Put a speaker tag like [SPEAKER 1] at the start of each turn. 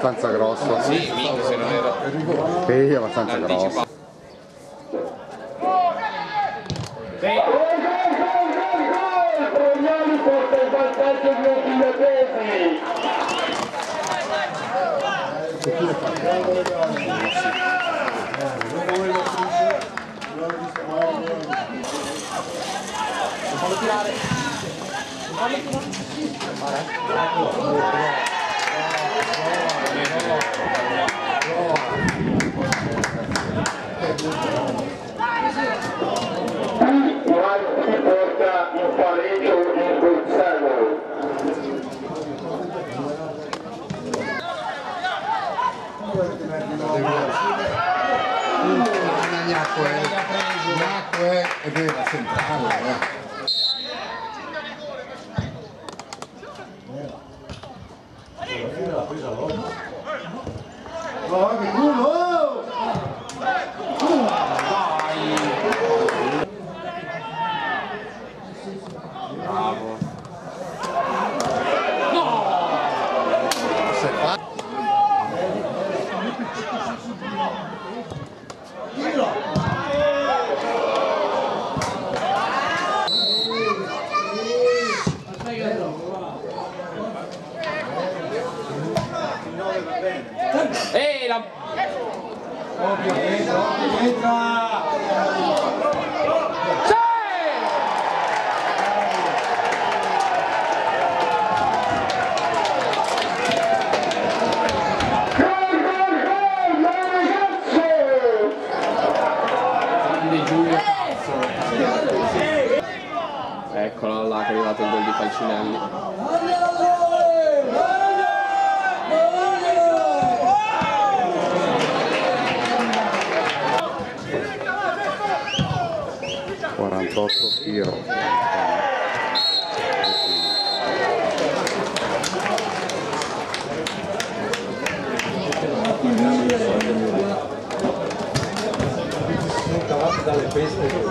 [SPEAKER 1] abbastanza grosso.
[SPEAKER 2] Sì, mica se non era.
[SPEAKER 1] Sì, è abbastanza grosso.
[SPEAKER 3] Prognani porta il vantaggio di Ogliatesi.
[SPEAKER 4] Fallo tirare.
[SPEAKER 3] Si porta in pareggio il Bolzano.
[SPEAKER 1] Nacque è vera centrale. Oh, che culo!
[SPEAKER 2] Bravo.
[SPEAKER 1] Se fa...
[SPEAKER 2] La... Eccola là che è arrivato il gol di Falcinelli.
[SPEAKER 1] 48 tiro.
[SPEAKER 4] Dalle feste.